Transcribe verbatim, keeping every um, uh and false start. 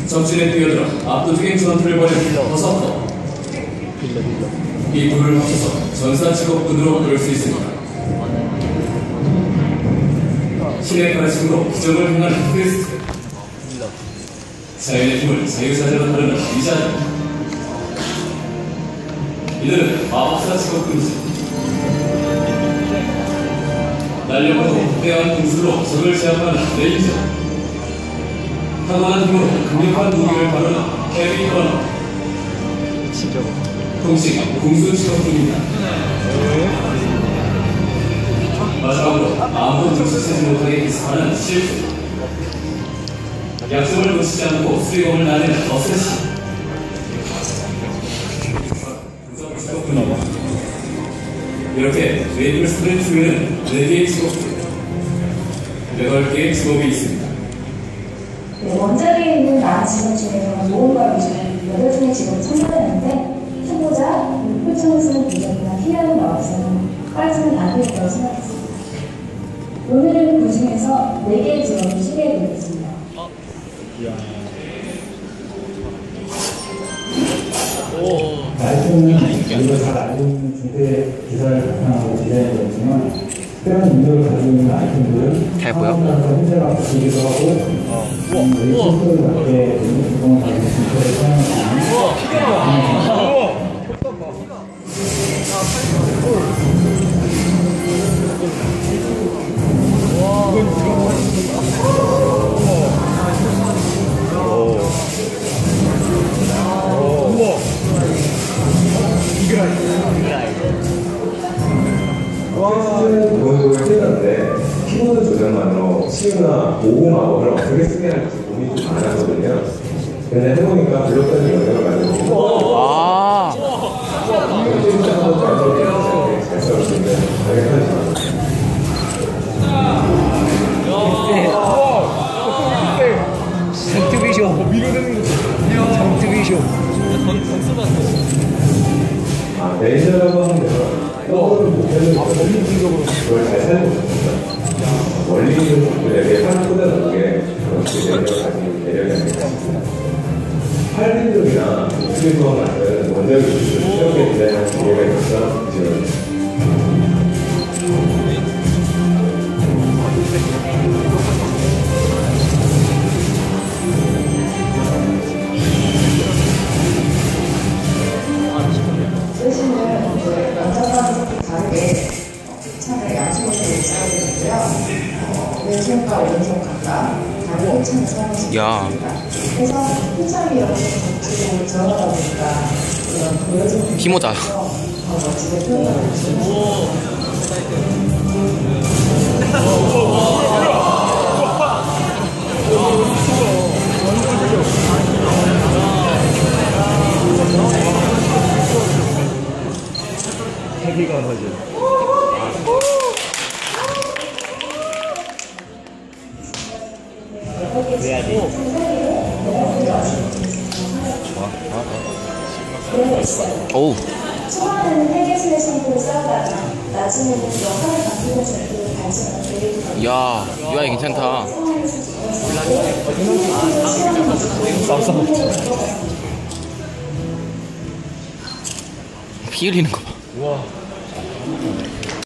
적진에 뛰어들어 압도적인 전투를 벌인 버서커. 이 둘을 합쳐서 전사 직업군으로 부를 수 있습니다. 신의 가르침으로 기적을 행하는 크리스트. 자연의 힘을 자유자재로 다루는 위자들. 이들은 마법사 직업군이지. 날렵하고 후대한 공수로 적을 제압하는 레인저. 타고난 힘으로 강력한 무기를 다루는 캐리 버너. 통칭 공수 직업군입니다. 마지막으로 아무도 눈치채지 못하게 기사하는 실수. 약속을 놓치지 않고 수리검을 날리는 어쌔신. 이렇게 메이플 스프린트에는 네 개의 직업들, 여덟 개의 직업이 있습니다. 네, 원작에 있는 나 직업 중에서 모험가 위주로 여덟 종의 직업을 참가했는데 초보자, 표정을 쓰는 부적이나 피하는 마법사는 빠지는 않으리라고 생각했습니다. 오늘은 그 중에서 네 개의 직업을 소개해드리겠습니다. 어? 오. 나이트는 우리가 잘 알고 있는 중대 기사를 바탕으로 디자인되었지만 특별한 능력을 가지고 있는 아이템들은 잘 보여? 상황에서 힘들어 바뀌기도 하고 어. 우리 실수를 맞게 능력 구성을 가지고 진짜를 사용하는 우와, 피가 봐. 우와. 텍스트는 기본적으로 틀렸는데 키보드 조작만으로 치유나 보호 마법을 어떻게 쓰게 할지 고민이 좀 많았거든요. 근데 해보니까 블록적인 영역을 만들고 아. 진짜 한번 잘 써보겠는데 잘 써보는데 당연하지. 정트비쇼. 밀어내는 거. 정트비쇼. 아, 레이저라고 하는 데서 떠오르는 목표를 그걸 잘 살고 있습니다. 원리는 목표에게 팔을 꽂아놓은 게 그렇게 매력을 가진 매력이 아닐까 싶습니다. 팔빈족이나 목수리수와 만든 원작의 기술을 새롭게 디자인한 기회가 있어서 지원합니다. 쓰시는 이제 원작과는 다르게 흑창을 양쪽으로 짜야 되는데요. 왼손과 오른손 각각 다른 흑창을 사용하시면 됩니다. 그래서 흑창이 이렇게 전체적으로 들어가다 보니까 이런 보여지는 피모자. 더 멋지게 표현하고 있습니다. 세계가 맞아. 해야지. 오. 초반에는 해계술의 승부를 싸우다가 나중에는 역할을 바꾸면서 그 발전을 야, 유아이 괜찮다. 피 흘리는 거 봐. 우와.